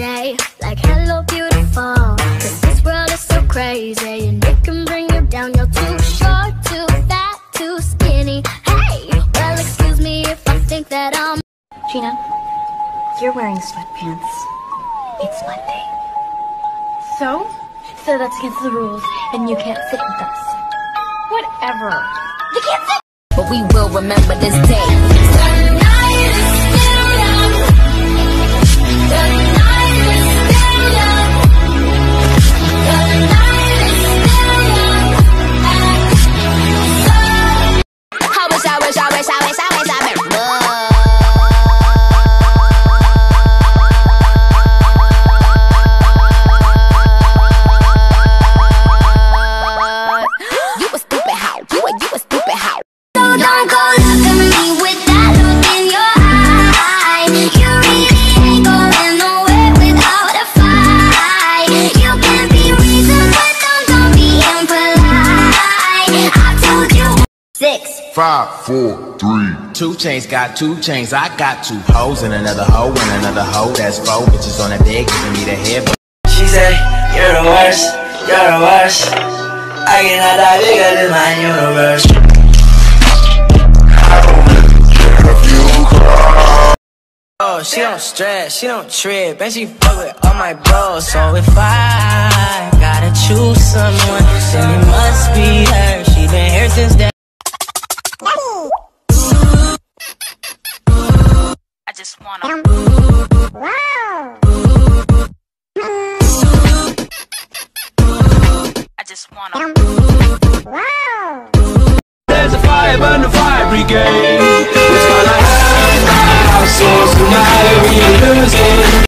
day, like hello beautiful. Cause this world is so crazy and it can bring you down. You're too short, too fat, too skinny. Hey, well excuse me if I think that I'm Gina, you're wearing sweatpants. It's Monday. So? So that's against the rules, and you can't sit with us. Whatever. You can't sit! But we will remember this day. The night is still young. The night is still young. The night is still young. I wish I You a stupid how? You a stupid how? So don't go look at me with that look in your eye. You really ain't going nowhere without a fight. You can be reasoned, but don't be impolite. I told you 6, 5, 4, 3. 2 chains got 2 chains. I got 2 hoes and another hoe and another hoe. That's 4 bitches on that bed giving me the head. She said, you're the worst, you're the worst. I cannot die bigger than my universe. Oh, she don't stress, she don't trip, and she fuck with all my bros. So if I gotta choose someone, then it must be her. She been here since that. I just wanna